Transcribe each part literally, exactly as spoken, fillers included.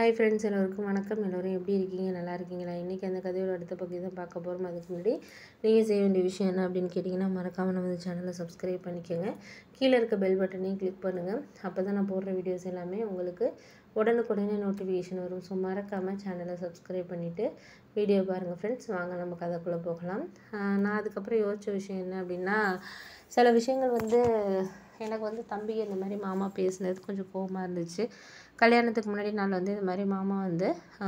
Hi friends, எல்லோருக்கும் வணக்கம். எல்லோரும் எப்படி இருக்கீங்க? நல்லா இருக்கீங்களா? இன்றைக்கி அந்த கதையோட அடுத்த பகுதி தான் பார்க்க போகிறோம். அதுக்கு முன்னாடி நீங்கள் செய்ய வேண்டிய விஷயம் என்ன அப்படின்னு கேட்டிங்கன்னா, மறக்காமல் நம்ம சேனலை சப்ஸ்கிரைப் பண்ணிக்கோங்க. கீழே இருக்க பெல் பட்டனையும் கிளிக் பண்ணுங்கள். அப்போ தான் நான் போடுற வீடியோஸ் எல்லாமே உங்களுக்கு உடனுக்குடனே நோட்டிஃபிகேஷன் வரும். ஸோ மறக்காமல் சேனலை சப்ஸ்கிரைப் பண்ணிவிட்டு வீடியோ பாருங்கள் ஃப்ரெண்ட்ஸ். வாங்க நம்ம கதைக்குள்ளே போகலாம். நான் அதுக்கப்புறம் யோசித்த விஷயம் என்ன அப்படின்னா, சில விஷயங்கள் வந்து எனக்கு வந்து தம்பி இந்த மாதிரி மாமா பேசினது கொஞ்சம் கோவமாக இருந்துச்சு. கல்யாணத்துக்கு முன்னாடி நாள் வந்து இது மாதிரி மாமா வந்து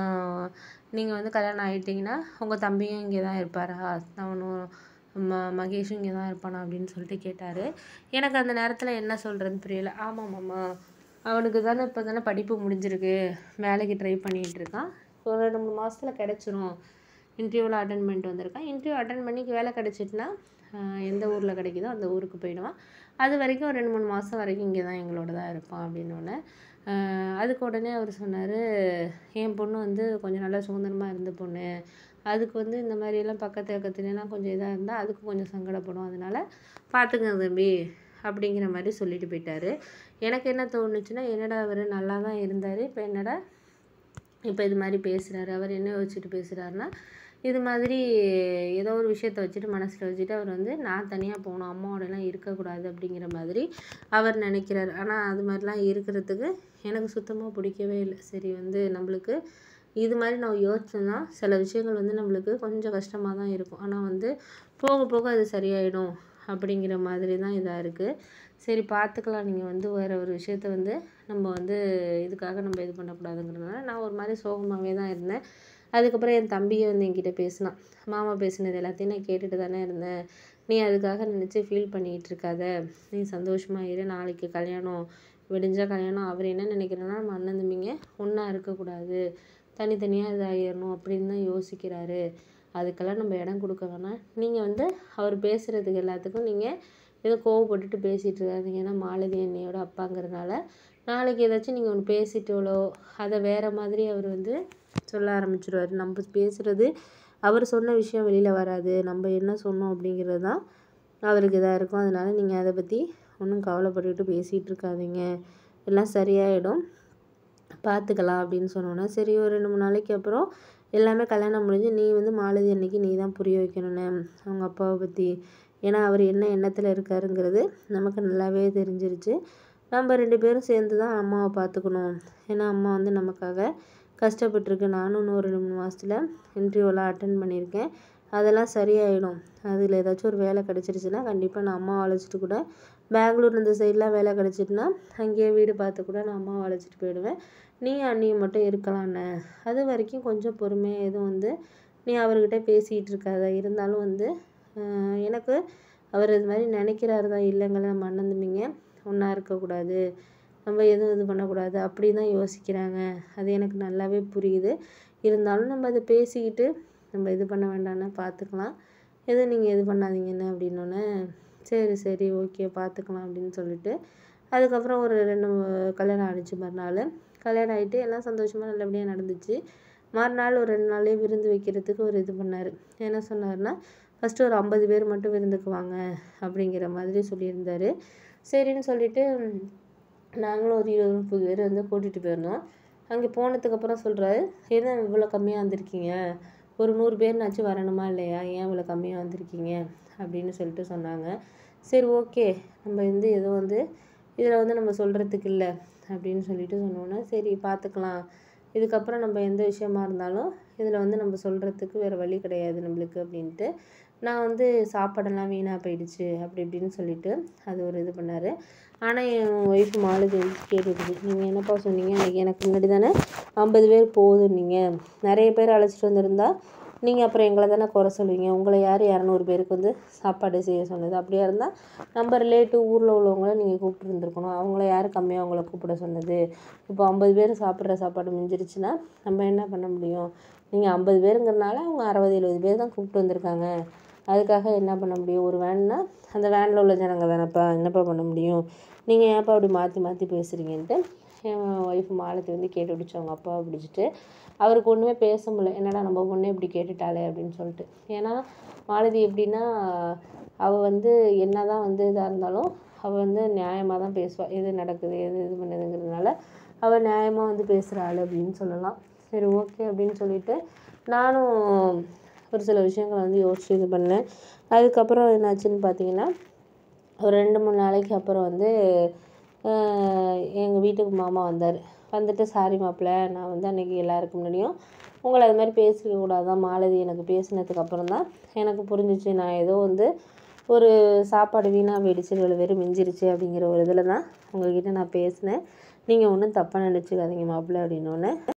நீங்கள் வந்து கல்யாணம் ஆகிட்டிங்கன்னா உங்கள் தம்பியும் இங்கே தான் இருப்பாரா, அவனும் ம மகேஷும் இங்கே தான் இருப்பானா அப்படின்னு சொல்லிட்டு கேட்டார். எனக்கு அந்த நேரத்தில் என்ன சொல்கிறதுன்னு புரியல. ஆமாம் மாமா, அவனுக்கு தானே இப்போ தானே படிப்பு முடிஞ்சிருக்கு, வேலைக்கு ட்ரை பண்ணிகிட்டு இருக்கான். ஒரு ரெண்டு மூணு மாதத்தில் கிடச்சிரும். இன்டர்வியூவில் அட்டன் பண்ணிட்டு வந்திருக்கான். இன்டர்வியூ அட்டன் பண்ணி வேலை கிடச்சிட்டுனா எந்த ஊரில் கிடைக்குதோ அந்த ஊருக்கு போயிடுவான். அது வரைக்கும் ஒரு ரெண்டு மூணு மாதம் வரைக்கும் இங்கே தான் எங்களோட தான் இருப்பான் அப்படின்னோடனே அதுக்கு உடனே அவர் சொன்னார், என் பொண்ணு வந்து கொஞ்சம் நல்லா சுதந்திரமாக இருந்த பொண்ணு, அதுக்கு வந்து இந்த மாதிரியெல்லாம் பக்கத்து பக்கத்துலலாம் கொஞ்சம் இதாக இருந்தால் அதுக்கு கொஞ்சம் சங்கடப்படும், அதனால் பார்த்துக்கங்க தம்பி அப்படிங்கிற மாதிரி சொல்லிட்டு போயிட்டார். எனக்கு என்ன தோணுச்சுன்னா, என்னடா அவர் நல்லா தான் இருந்தார், இப்போ என்னடா இப்போ இது மாதிரி பேசுகிறாரு. அவர் என்ன வச்சுட்டு பேசுகிறாருன்னா, இது மாதிரி ஏதோ ஒரு விஷயத்த வச்சுட்டு மனசில் வச்சுட்டு அவர் வந்து நான் தனியாக போகணும், அம்மாவோடலாம் இருக்கக்கூடாது அப்படிங்கிற மாதிரி அவர் நினைக்கிறார். ஆனால் அது மாதிரிலாம் இருக்கிறதுக்கு எனக்கு சுத்தமாக பிடிக்கவே இல்லை. சரி, வந்து நம்மளுக்கு இது மாதிரி நான் யோசிச்சோன்னா சில விஷயங்கள் வந்து நம்மளுக்கு கொஞ்சம் கஷ்டமாக தான் இருக்கும். ஆனால் வந்து போக போக அது சரியாயிடும் அப்படிங்கிற மாதிரி தான் இதாக இருக்குது. சரி பார்த்துக்கலாம், நீங்கள் வந்து வேறு ஒரு விஷயத்த வந்து நம்ம வந்து இதுக்காக நம்ம இது பண்ணக்கூடாதுங்கிறதுனால நான் ஒரு மாதிரி சோகமாகவே தான் இருந்தேன். அதுக்கப்புறம் என் தம்பியை வந்து என்கிட்ட பேசினான். மாமா பேசினது எல்லாத்தையும் நான் கேட்டுட்டு தானே இருந்தேன், நீ அதுக்காக நினச்சி ஃபீல் பண்ணிகிட்டு இருக்காத, நீ சந்தோஷமாக இரு, நாளைக்கு கல்யாணம் விடிஞ்சால் கல்யாணம். அவர் என்ன நினைக்கிறேன்னா, நம்ம அண்ணன் தம்பிங்க ஒன்றா இருக்கக்கூடாது, தனித்தனியாக இதாகிடணும் அப்படின்னு தான் யோசிக்கிறாரு. அதுக்கெல்லாம் நம்ம இடம் கொடுக்க வேணாம். நீங்கள் வந்து அவர் பேசுகிறதுக்கு எல்லாத்துக்கும் நீங்கள் ஏதோ கோவப்பட்டுட்டு பேசிகிட்டு இருக்காதீங்க. ஏன்னா மாலதி அண்ணியோட அப்பாங்கிறதுனால நாளைக்கு ஏதாச்சும் நீங்கள் ஒன்று பேசிட்டோலோ அதை வேறு மாதிரி அவர் வந்து சொல்ல ஆரம்பிச்சிடுவார். நம்ம பேசுகிறது அவர் சொன்ன விஷயம் வெளியில் வராது, நம்ம என்ன சொன்னோம் அப்படிங்கிறது தான் அவருக்கு இதாக இருக்கும். அதனால் நீங்கள் அதை பற்றி ஒன்றும் கவலைப்பட்டுக்கிட்டு பேசிகிட்டு இருக்காதீங்க, எல்லாம் சரியாயிடும், பார்த்துக்கலாம் அப்படின்னு சொன்னோன்னா, சரி ஒரு ரெண்டு மூணு நாளைக்கு அப்புறம் எல்லாமே கல்யாணம் முடிஞ்சு நீ வந்து மாலதி அன்னைக்கு நீ தான் புரிய வைக்கணுன்னு அவங்க அப்பாவை பற்றி. ஏன்னா அவர் என்ன எண்ணத்தில் இருக்காருங்கிறது நமக்கு நல்லாவே தெரிஞ்சிருச்சு. நம்ம ரெண்டு பேரும் சேர்ந்து தான் அம்மாவை பார்த்துக்கணும். ஏன்னா அம்மா வந்து நமக்காக கஷ்டப்பட்டுருக்கு. நானும் இன்னும் ஒரு ரெண்டு மூணு மாதத்தில் இன்டர்வியூலாம் அட்டன் பண்ணியிருக்கேன், அதெல்லாம் சரியாயிடும். அதில் ஏதாச்சும் ஒரு வேலை கிடச்சிருச்சுன்னா கண்டிப்பாக நான் அம்மாவை அழைச்சிட்டு கூட பெங்களூர் இந்த சைட்லாம் வேலை கிடச்சிட்டுனா அங்கேயே வீடு பார்த்து கூட நான் அம்மாவை அழைச்சிட்டு போயிடுவேன். நீ அண்ணியை மட்டும் இருக்கலான்னு, அது வரைக்கும் கொஞ்சம் பொறுமையாக எதுவும் வந்து நீ அவர்கிட்ட பேசிகிட்டு இருக்காத. இருந்தாலும் வந்து எனக்கு அவர் இது மாதிரி நினைக்கிறாரு தான், இல்லைங்கள நம்ம அண்ணன் தம்பிங்க ஒன்றா இருக்கக்கூடாது, நம்ம எதுவும் இது பண்ணக்கூடாது அப்படி தான் யோசிக்கிறாங்க, அது எனக்கு நல்லாவே புரியுது. இருந்தாலும் நம்ம அதை பேசிக்கிட்டு நம்ம இது பண்ண வேண்டாம்னு பார்த்துக்கலாம், எதுவும் நீங்கள் இது பண்ணாதீங்கன்னு அப்படின்னோடனே சரி சரி ஓகே பார்த்துக்கலாம் அப்படின்னு சொல்லிட்டு அதுக்கப்புறம் ஒரு ரெண்டு கல்யாணம் ஆகிடுச்சு. மறுநாள் கல்யாணம் ஆகிட்டு எல்லாம் சந்தோஷமாக நல்லபடியாக நடந்துச்சு. மறுநாள் ஒரு ரெண்டு நாளே விருந்து வைக்கிறதுக்கு ஒரு இது பண்ணார். என்ன சொன்னார்னா, ஃபஸ்ட்டு ஒரு ஐம்பது பேர் மட்டும் விருந்துக்கு வாங்க அப்படிங்கிற மாதிரி சொல்லியிருந்தார். சரின்னு சொல்லிவிட்டு நாங்களும் ஒரு இருபது முப்பது பேர் வந்து கூட்டிகிட்டு போயிருந்தோம். அங்கே போனதுக்கப்புறம் சொல்கிறாரு, என்ன இவ்வளோ கம்மியாக வந்திருக்கீங்க, ஒரு நூறு பேர்னாச்சும் வரணுமா இல்லையா, ஏன் இவ்வளோ கம்மியாக வந்திருக்கீங்க அப்படின்னு சொல்லிட்டு சொன்னாங்க. சரி ஓகே, நம்ம வந்து ஏதோ வந்து இதில் வந்து நம்ம சொல்கிறதுக்கு இல்லை அப்படின்னு சொல்லிட்டு சொன்னோன்னே சரி பார்த்துக்கலாம், இதுக்கப்புறம் நம்ம எந்த விஷயமா இருந்தாலும் இதில் வந்து நம்ம சொல்கிறதுக்கு வேறு வழி கிடையாது நம்மளுக்கு அப்படின்ட்டு நான் வந்து சாப்பாடெல்லாம் வீணாக போயிடுச்சு அப்படி இப்படின்னு சொல்லிவிட்டு அது ஒரு இது பண்ணார். ஆனால் என் ஒய்ஃப் மாலதி வந்து கேட்டுடுது, நீங்கள் என்னப்பா சொன்னீங்க, அன்றைக்கி எனக்கு முன்னாடி தானே ஐம்பது பேர் போதும், நீங்கள் நிறைய பேர் அழைச்சிட்டு வந்திருந்தா நீங்கள் அப்புறம் எங்களை தானே குறை சொல்லுவீங்க, உங்களை யார் இரநூறு பேருக்கு வந்து சாப்பாடு செய்ய சொன்னது, அப்படியா இருந்தால் நம்ம ரிலேட்டிவ் ஊரில் உள்ளவங்கள நீங்கள் கூப்பிட்டு இருந்துருக்கணும், அவங்கள யார் கம்மியாக அவங்கள கூப்பிட சொன்னது, இப்போ ஐம்பது பேர் சாப்பிட்ற சாப்பாடு மிஞ்சிருச்சுன்னா நம்ம என்ன பண்ண முடியும், நீங்கள் ஐம்பது பேருங்கிறனால அவங்க அறுபது எழுபது பேர் தான் கூப்பிட்டு வந்திருக்காங்க, அதுக்காக என்ன பண்ண முடியும், ஒரு வேன்னா அந்த வேனில் உள்ள ஜனங்க தானேப்பா, என்னப்பா பண்ண முடியும், நீங்கள் ஏன்ப்பா அப்படி மாற்றி மாற்றி பேசுகிறீங்கன்ட்டு என் ஒய்ஃப் மாலத்தி வந்து கேட்டு பிடிச்சி அவங்க அப்பாவை பிடிச்சிட்டு அவருக்கு ஒன்றுமே பேச முடியல, என்னடா நம்ம பொண்ணு இப்படி கேட்டுட்டாளே அப்படின்னு சொல்லிட்டு. ஏன்னா மாலதி எப்படின்னா, அவள் வந்து என்ன தான் வந்து இதாக இருந்தாலும் அவள் வந்து நியாயமாக தான் பேசுவாள், எது நடக்குது எது இது பண்ணுதுங்கிறதுனால அவள் நியாயமாக வந்து பேசுகிற ஆள் அப்படின்னு சொல்லலாம். சரி ஓகே அப்படின்னு சொல்லிட்டு நானும் ஒரு சில விஷயங்களை வந்து யோசிச்சு இது பண்ணேன். அதுக்கப்புறம் என்னாச்சுன்னு பார்த்தீங்கன்னா, ஒரு ரெண்டு மூணு நாளைக்கு அப்புறம் வந்து எங்கள் வீட்டுக்கு மாமா வந்தார். வந்துட்டு சாரி மாப்பிள்ளை, நான் வந்து அன்றைக்கி எல்லாருக்கு முன்னாடியும் உங்களை அது மாதிரி பேசிக்க கூடாதான். மாலதி எனக்கு பேசினதுக்கு அப்புறம் தான் எனக்கு புரிஞ்சிச்சு, நான் ஏதோ வந்து ஒரு சாப்பாடு வீணாக போயிடுச்சு, இவ்வளோ வெறும் மிஞ்சிருச்சு அப்படிங்கிற ஒரு இதில் தான் உங்கள்கிட்ட நான் பேசினேன். நீங்கள் ஒன்றும் தப்பாக நினச்சிக்காதீங்க மாப்பிள்ளை அப்படின்னோடனே,